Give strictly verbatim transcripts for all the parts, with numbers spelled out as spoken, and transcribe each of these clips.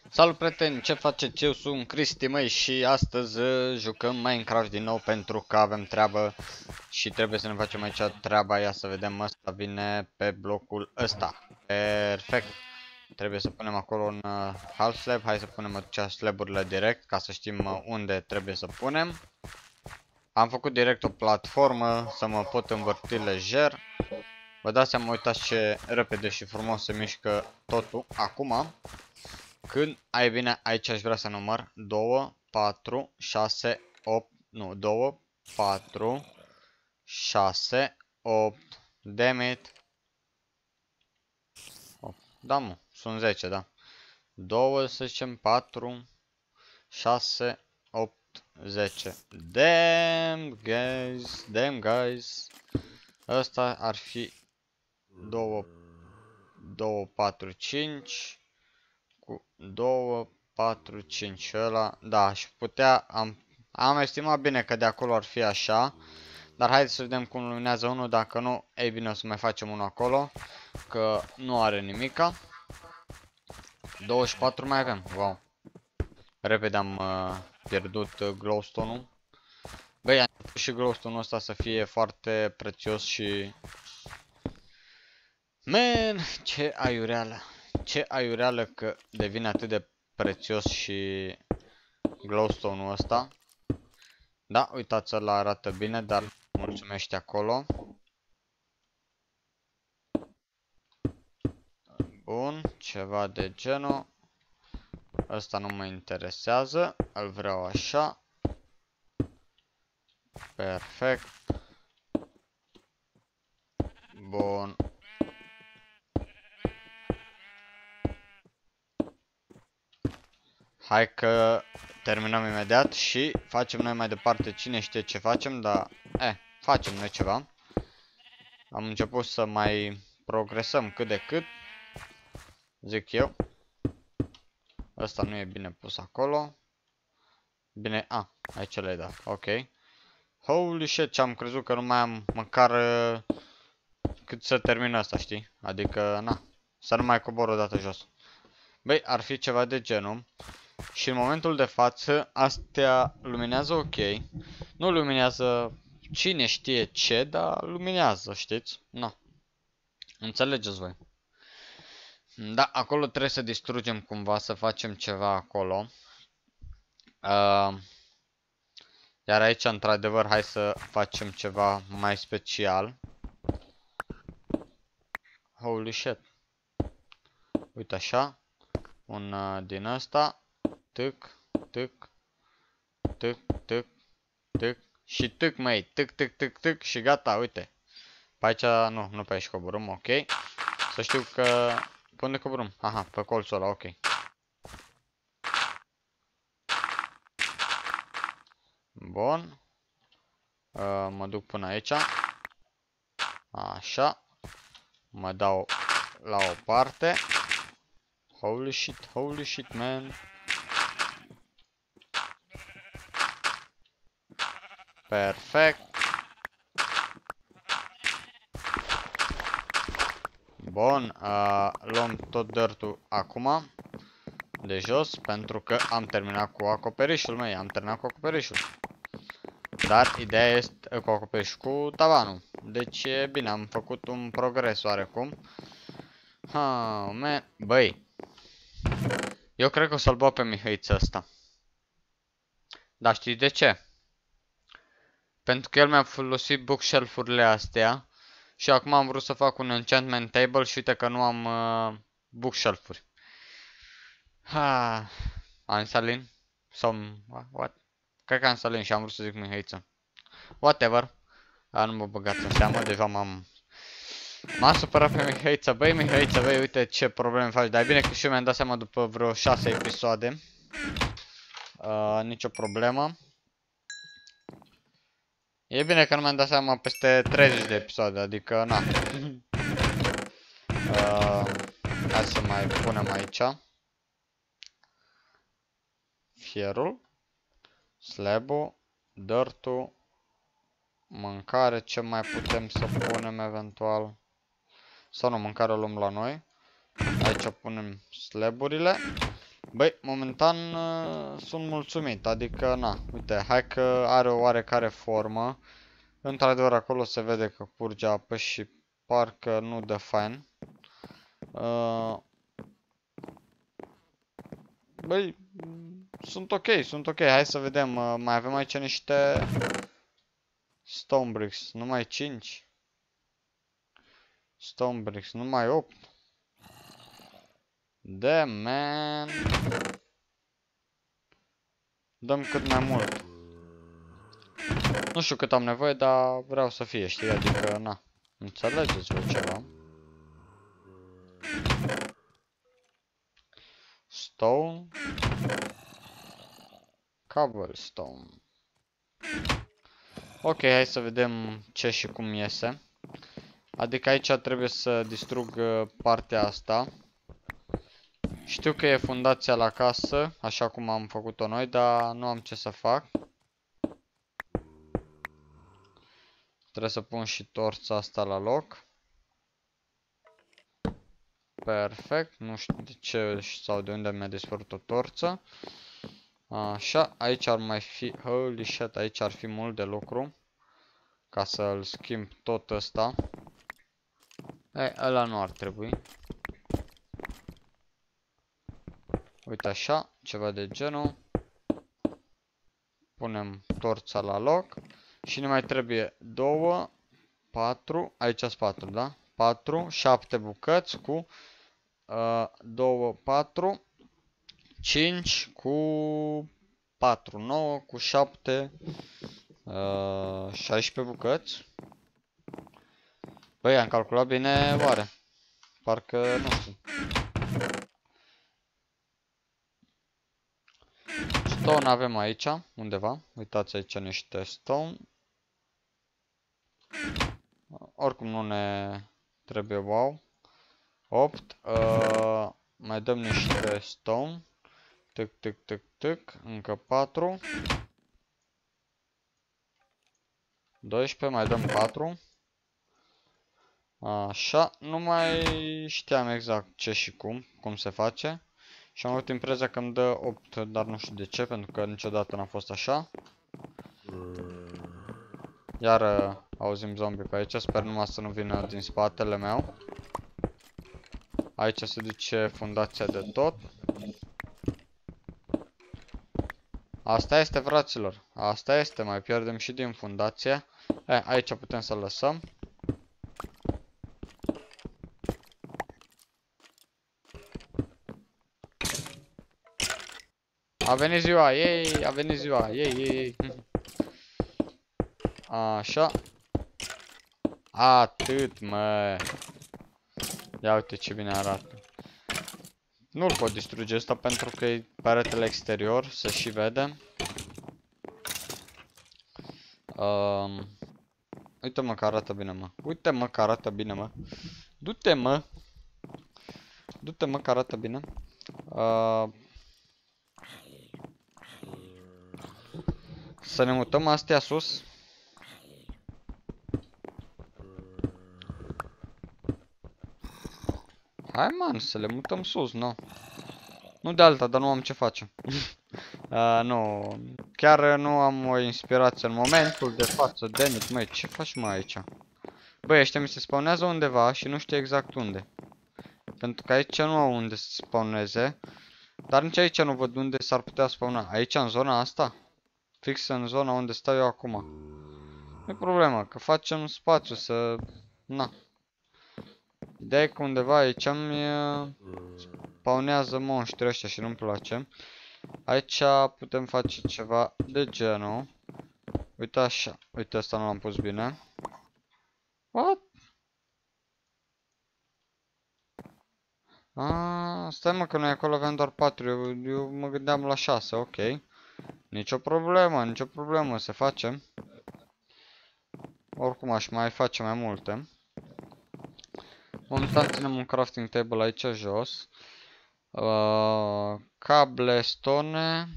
Salut prieteni, ce faceți? Eu sunt Cristi, măi, și astăzi uh, jucăm Minecraft din nou pentru că avem treabă și trebuie să ne facem aici treaba. Ia să vedem, ăsta vine pe blocul ăsta. Perfect. Trebuie să punem acolo un uh, half slab. Hai să punem atunci slab-urile direct ca să știm uh, unde trebuie să punem. Am făcut direct o platformă să mă pot învârti lejer. Vă dați seama, uitați ce repede și frumos se mișcă totul acum. Când, ai bine, aici aș vrea să număr doi, patru, șase, opt, nu, doi, patru, șase, opt, demit. Da, mă, sunt zece, da. doi, să zicem, patru, șase, opt, zece. Damn, guys, damn, guys. Ăsta ar fi doi, doi, patru, cinci. Cu doi, patru, cinci, ăla, da, aș putea, am, am estimat bine că de acolo ar fi așa, dar haideți să vedem cum luminează unul, dacă nu, ei bine, o să mai facem unul acolo, că nu are nimica. douăzeci și patru mai avem, wow. Repede am uh, pierdut uh, glowstone-ul. Băi, am pus și glowstone-ul ăsta să fie foarte prețios și... Man, ce aiureală, ce aiureală că devine atât de prețios și glowstone-ul ăsta. Da, uitați, ăla arată bine, dar mulțumește acolo. Bun, ceva de genul. Ăsta nu mă interesează, îl vreau așa. Perfect. Bun. Hai că terminăm imediat și facem noi mai departe, cine știe ce facem, dar, eh, facem noi ceva. Am început să mai progresăm cât de cât, zic eu. Ăsta nu e bine pus acolo. Bine, a, aici le-ai dat, ok. Holy shit, ce am crezut că nu mai am măcar uh, cât să termin asta, știi? Adică, na, să nu mai cobor o dată jos. Băi, ar fi ceva de genul. Și în momentul de față, astea luminează ok. Nu luminează cine știe ce, dar luminează, știți? Na, înțelegeți voi. Da, acolo trebuie să distrugem cumva, să facem ceva acolo. Uh, Iar aici, într-adevăr, hai să facem ceva mai special. Holy shit. Uite așa. Un uh, din ăsta. Tâc, tâc, tâc, tâc, tâc. Și tâc, măi. Tâc, tâc, tâc, tâc. Și gata, uite. Pe aici, nu, nu pe aici coborâm, ok. Să știu că... Pe unde coborâm? Aha, pe colțul ăla, ok. Bun. Uh, mă duc până aici. Așa. Mă dau la o parte. Holy shit, holy shit, man. Perfect. Bun, uh, luăm tot dirt-ul acum de jos, pentru că am terminat cu acoperișul, măi, am terminat cu acoperișul. Dar ideea este cu acoperișul, cu tavanul. Deci e bine, am făcut un progres oarecum. Ha, man. Băi, eu cred că o să-l bag pe Mihăiță ăsta. Dar știi de ce? Pentru că el mi-a folosit bookshelf-urile astea. Și acum am vrut să fac un enchantment table și uite că nu am uh, bookshelf-uri. Ha, Ansalin? Sau, what? Cred că Ansalin și am vrut să zic Mihăiță. Whatever. A, nu mă băgați în seamă, deja m-am... M-am supărat pe Mihăiță. Băi, Mihăiță, băi, uite ce probleme faci. Dar e bine că și eu mi-am dat seama după vreo șase episoade. Uh, nicio problemă. E bine că nu mi-am dat seama peste treizeci de episoade, adică, na. Uh, hai să mai punem aici fierul, slab-ul, dirt-ul, mâncare, ce mai putem să punem eventual, sau nu, mâncare o luăm la noi. Aici punem slab-urile Băi, momentan uh, sunt mulțumit, adică, na, uite, hai că are o oarecare formă. Într-adevăr, acolo se vede că curge apă și parcă nu dă fain. Uh, băi, sunt ok, sunt ok, hai să vedem. Uh, mai avem aici niște stone bricks, numai cinci. Stone bricks, numai opt. Damn, man. Dăm cât mai mult. Nu știu cât am nevoie, dar vreau să fie, știi? Adică, na, înțelegeți voi ceva. Stone. Cobblestone. Ok, hai să vedem ce și cum iese. Adică aici trebuie să distrug uh, partea asta. Știu că e fundația la casă, așa cum am făcut-o noi, dar nu am ce să fac. Trebuie să pun și torța asta la loc. Perfect, nu știu de ce sau de unde mi-a dispărut o torță. Așa, aici ar mai fi, holy shit, aici ar fi mult de lucru. Ca să-l schimb tot ăsta. E, ăla nu ar trebui. Uite așa, ceva de genul. Punem torța la loc. Și ne mai trebuie două, patru, aici sunt patru, da? patru, șapte bucăți cu uh, doi, patru, cinci cu patru, nouă cu șapte, uh, șaisprezece bucăți. Băi, am calculat bine, oare? Parcă nu știu. Stone avem aici, undeva. Uitați aici niște stone. Oricum nu ne trebuie wow. opt. Uh, mai dăm niște stone. Tic, tic, tic, tic. Încă patru. doisprezece, mai dăm patru. Așa, nu mai știam exact ce și cum, cum se face. Și am avut impresia că îmi dă opt, dar nu știu de ce, pentru că niciodată n-a fost așa. Iar uh, auzim zombie pe aici, sper numai să nu vină din spatele meu. Aici se duce fundația de tot. Asta este, fraților, asta este, mai pierdem și din fundație. E, aici putem să lăsăm. A venit ziua, ei, a venit ziua, ei, ei, ei. Așa. Atât, mă. Ia uite ce bine arată. Nu-l pot distruge ăsta pentru că e peretele exterior, se și vede. Um, uite mă că arată bine, mă. Uite mă că arată bine, mă. Du-te, mă. Du-te, mă că arată bine. Uh, să ne mutăm astea sus. Hai, man, să le mutăm sus, nu. Nu de alta, dar nu am ce face. uh, nu, chiar nu am o inspirație în momentul de față. Denit, măi, ce faci mă aici? Băi, ăștia mi se spawnează undeva și nu știu exact unde. Pentru că aici nu au unde să spawneze. Dar nici aici nu văd unde s-ar putea spawna. Aici, în zona asta? Fix în zona unde stau eu acum. Nu e problemă, că facem spațiu să... Na. Ideea e că undeva aici îmi spawnează monștri ăștia și nu-mi place. Aici putem face ceva de genul. Uite așa. Uite, asta nu l-am pus bine. What? Ah, stai mă că noi acolo aveam doar patru. Eu, eu mă gândeam la șase, ok. Nicio problemă, nicio problemă, se face. Oricum aș mai face mai multe. Momentan ținem un crafting table aici jos. Uh, cable, stone.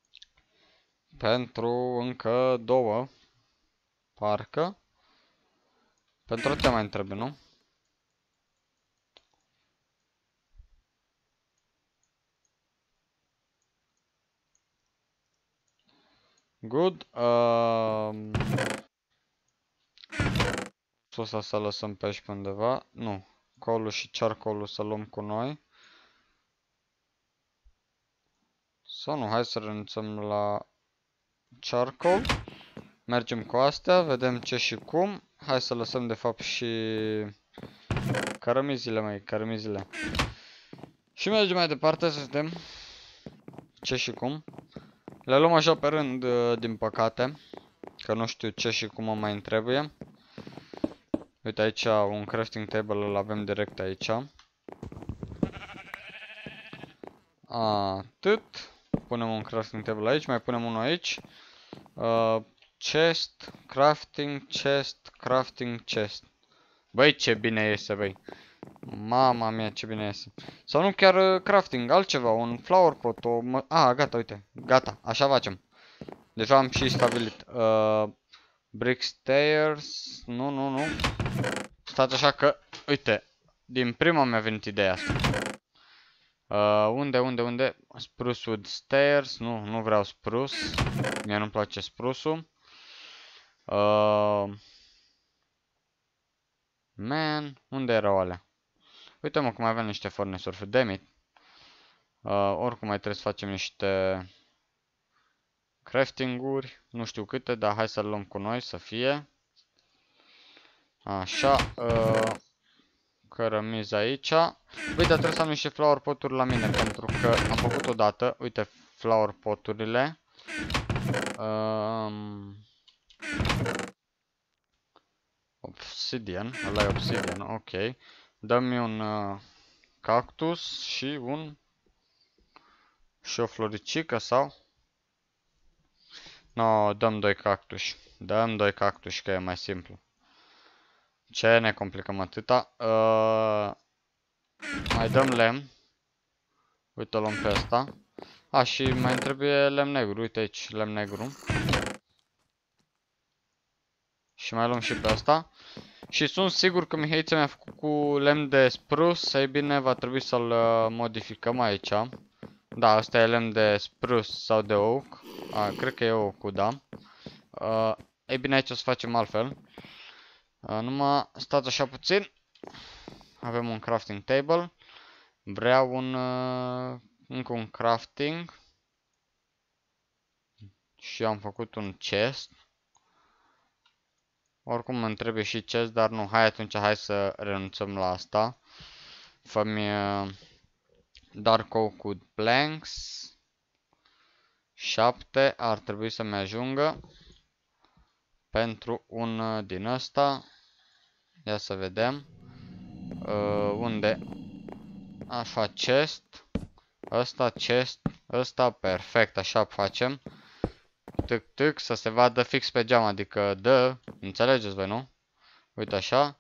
Pentru încă două. Parcă. Pentru atâtea mai trebuie, nu? Good. Um... Sus să lăsăm pe aici pe undeva. Nu. Colul și charcoal-ul să luăm cu noi. Sau nu, hai să renunțăm la charcoal. Mergem cu astea, vedem ce și cum. Hai să lăsăm de fapt și cărămizile, mai cărămizile. Și mergem mai departe să vedem ce și cum. Le luăm așa pe rând, din păcate, că nu știu ce și cum mă mai trebuie. Uite aici un crafting table îl avem direct aici. Atât. Punem un crafting table aici, mai punem unul aici. Uh, chest, crafting, chest, crafting, chest. Băi, ce bine iese, băi. Mama mia, ce bine iese. Sau nu chiar uh, crafting, altceva, un flower pot, o... Ah, gata, uite, gata, așa facem. Deja am și stabilit. Uh, brick stairs, nu, nu, nu. Stați așa că, uite, din prima mi-a venit ideea asta. Uh, unde, unde, unde? Spruce wood stairs, nu, nu vreau spruce. Mie nu-mi place spruce-ul. Uh, man, unde erau alea? Uite mă cum avem niște furnace-uri, damn it. Uh, oricum mai trebuie să facem niște crafting-uri, nu știu câte, dar hai să-l luăm cu noi să fie. Așa, uh, cărămizi aici. Uite, trebuie să am niște flower pot-uri la mine, pentru că am făcut odată, uite, flower pot-urile. Um, obsidian, ăla e obsidian, ok. Dă-mi un uh, cactus și un... și o floricică sau... No, dăm doi cactuși. Dăm doi cactuși, că e mai simplu. Ce ne complicăm atâta? Uh, mai dăm lemn. Uite, o luăm pe asta. A, și mai trebuie lemn negru. Uite aici, lemn negru. Și mai luăm și pe asta. Și sunt sigur că Mihaița mi-a făcut cu lemn de spruce. Ei bine, va trebui să-l modificăm aici. Da, asta e lemn de spruce sau de oak. A, cred că e oak, da. Uh, ei bine, aici o să facem altfel. Uh, numai stați așa puțin. Avem un crafting table. Vreau un... Uh, încă un crafting. Și am făcut un chest. Oricum îmi trebuie și chest, dar nu. Hai atunci, hai să renunțăm la asta. Fă-mi uh, dark oak wood planks. șapte ar trebui să-mi ajungă. Pentru un uh, din ăsta. Ia să vedem. Uh, unde? Așa, chest. Ăsta, chest. Ăsta, perfect, așa facem. Tic, tic, să se vadă fix pe geam, adică dă, înțelegeți voi, nu? Uite așa.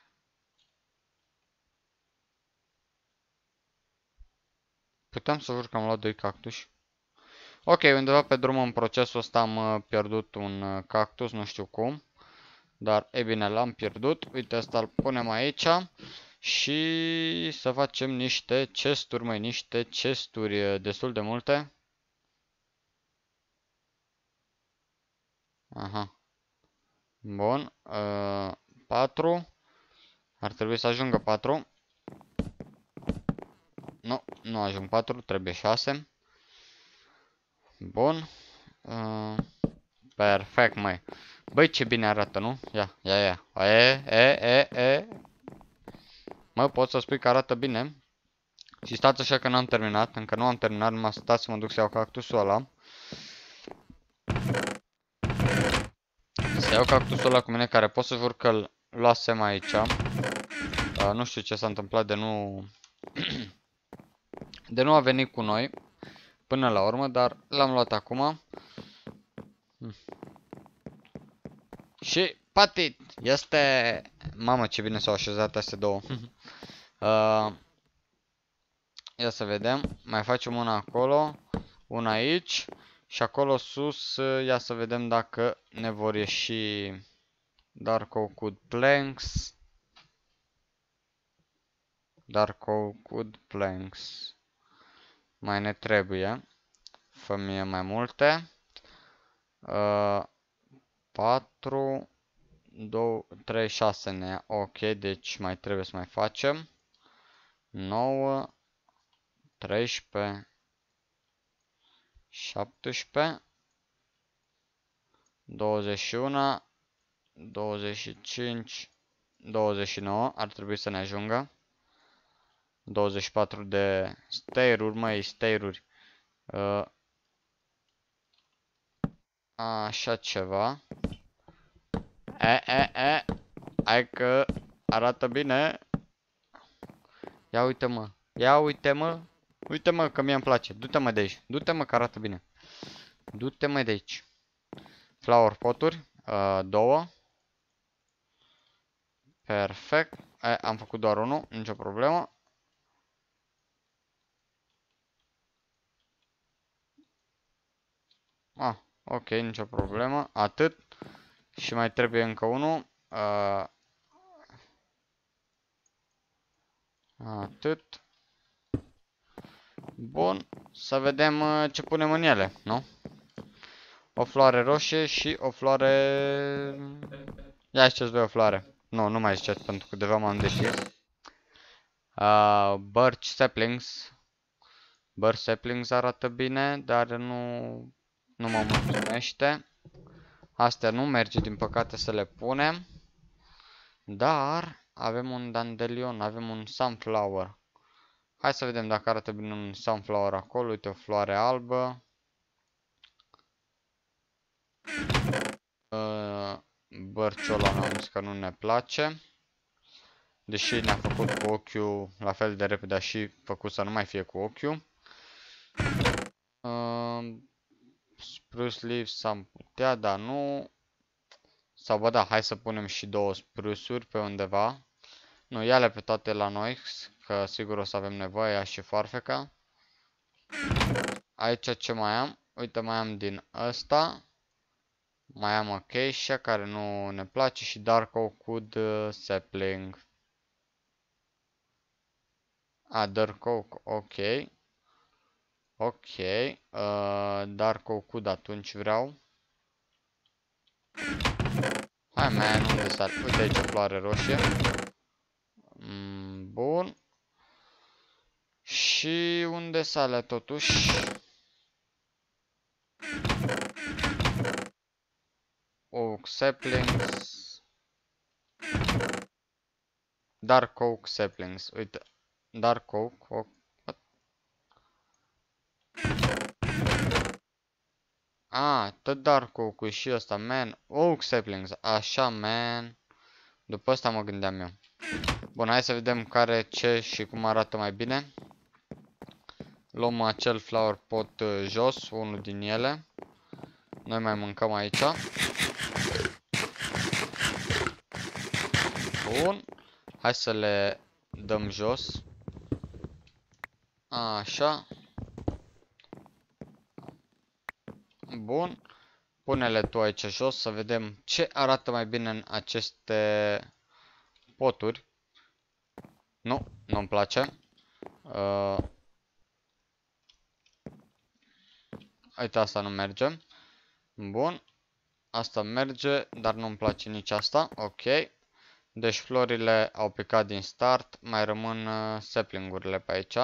Puteam să jur că am luat doi cactuși. Ok, undeva pe drum în procesul ăsta am pierdut un cactus, nu știu cum. Dar, e bine, l-am pierdut. Uite, asta îl punem aici. Și să facem niște chesturi, mai niște chesturi destul de multe. Aha. Bun. Uh, patru. Ar trebui să ajungă patru. Nu, nu ajung patru, trebuie șase. Bun. Uh, perfect, măi. Băi, ce bine arată, nu? Ia, ia, ia. E, e, e, e. Mă, pot să spui că arată bine. Și stați așa că n-am terminat. Încă nu am terminat, numai stați să mă duc să iau cactusul ăla. Să iau cactusul ăla cu mine, care pot să jur că îl luasem aici. Uh, nu știu ce s-a întâmplat de nu... de nu a venit cu noi. Până la urmă, dar l-am luat acum. Hmm. Și patit! Este... Mamă, ce bine s-au așezat astea două. uh, ia să vedem. Mai facem una acolo. Una aici. Și acolo sus, ia să vedem dacă ne vor ieși Dark oak wood planks. Dark oak wood planks. Mai ne trebuie. Fă mie mai multe. Uh, patru, doi, trei, șase ne ia. Ok, deci mai trebuie să mai facem. nouă, treisprezece, șaptesprezece, douăzeci și unu, douăzeci și cinci, douăzeci și nouă. Ar trebui să ne ajungă. douăzeci și patru de stairuri, măi, stairuri. Uh, așa ceva. E, e, e. Hai că arată bine. Ia uite mă. Ia uite mă. Uite mă că mie îmi place. Du-te mă de aici. Du-te mă că arată bine. Du-te mă de aici. Flower poturi. Uh, două. Perfect. E, am făcut doar unul. Nicio problemă. Ah, ok, nicio problemă. Atât. Și mai trebuie încă unul. Uh, atât. Bun. Să vedem uh, ce punem în ele, nu? O floare roșie și o floare... Ia ziceți voi o floare. Nu, nu mai ziceți pentru că deja m-am decis. Uh, birch saplings. Birch saplings arată bine, dar nu, nu mă mulțumește. Astea nu merge din păcate să le punem. Dar avem un dandelion, avem un sunflower. Hai să vedem dacă arată bine un sunflower acolo. Uite o floare albă. Uh, Bărciul ăla am zis că nu ne place. Deși ne-a făcut cu ochiul la fel de repede, a și făcut să nu mai fie cu ochiul. Uh, spruce leaves am putea, dar nu. Sau bă da, hai să punem și două spruce-uri pe undeva. Nu, ia-le pe toate la noi, că sigur o să avem nevoie, și foarfeca. Aici ce mai am? Uite, mai am din ăsta. Mai am acacia, care nu ne place, și dark oak wood uh, sapling. A, dark oak, ok. Ok. Uh, dark oak wood atunci vreau. Hai, man, unde s-ar? Uite aici o floare roșie. Mm, bun. Și unde sale totuși? Oak saplings. Dark oak saplings. Uite. Dark oak. oak. Ah, tot dark oak și ăsta, man. Oak saplings. Așa, man. După asta mă gândeam eu. Bun, hai să vedem care, ce și cum arată mai bine. Luăm acel flower pot uh, jos, unul din ele. Noi mai mâncăm aici. Bun. Hai să le dăm jos. Așa. Bun. Pune-le tu aici jos să vedem ce arată mai bine în aceste poturi. Nu, nu-mi place. Uh, Uite, asta nu merge. Bun. Asta merge, dar nu-mi place nici asta. Ok. Deci florile au picat din start. Mai rămân uh, sapling-urile pe aici.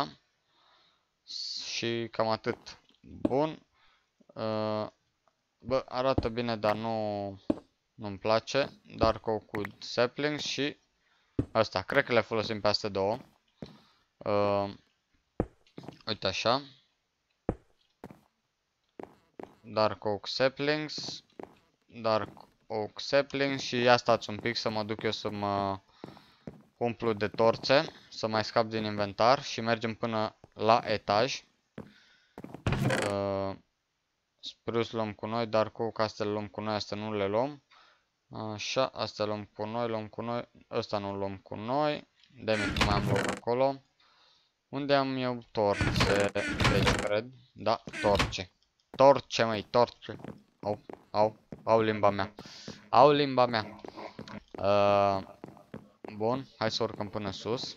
Și cam atât. Bun. Uh, bă, arată bine, dar nu nu-mi place. Dark oak wood sapling și asta. Cred că le folosim pe astea două. Uh, uite așa. Dark oak saplings. Dark oak saplings. Și ia stați un pic să mă duc eu să mă umplu de torțe. Să mai scap din inventar. Și mergem până la etaj. Uh, Spruce luăm cu noi. Dark oak, astea le luăm cu noi. Astea nu le luăm. Așa, astea luăm cu noi. Luăm cu noi. Ăsta nu luăm cu noi. De-mi cum mai am loc acolo. Unde am eu torțe? Deci, cred. Da, torce. Torce, măi, torce. au, au, au limba mea. Au limba mea. Uh, bun, hai să urcăm până sus.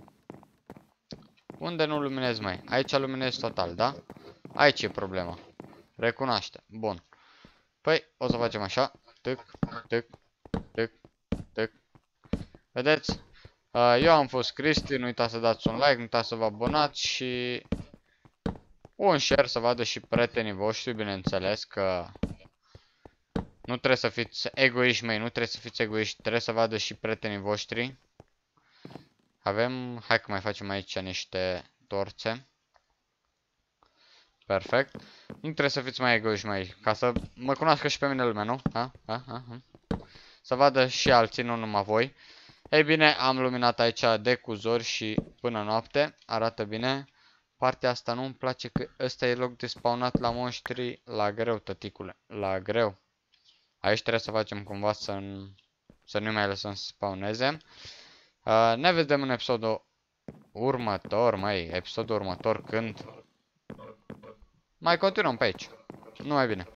Unde nu luminez, mai? Aici luminez total, da? Aici e problema. Recunoaște. Bun. Păi, o să facem așa. Tâc, tâc, tâc, tâc. Vedeți? Uh, eu am fost Cristi, nu uitați să dați un like, nu uitați să vă abonați și un share să vadă și prietenii voștri, bineînțeles că nu trebuie să fiți egoiști, mei, nu trebuie să fiți egoiști, trebuie să vadă și prietenii voștri. Avem, hai că mai facem aici niște torțe. Perfect. Nu trebuie să fiți mai egoiști, mai, ca să mă cunoască și pe mine lumea, nu? Ha? Ha? Ha? Ha? Să vadă și alții, nu numai voi. Ei bine, am luminat aici de cuzori și până noapte. Arată bine. Partea asta nu-mi place că ăsta e loc de spawnat la monștri la greu, tăticule. La greu. Aici trebuie să facem cumva să, să nu mai lăsăm să spawneze. Uh, ne vedem în episodul următor, măi. Episodul următor când mai continuăm pe aici. Numai bine.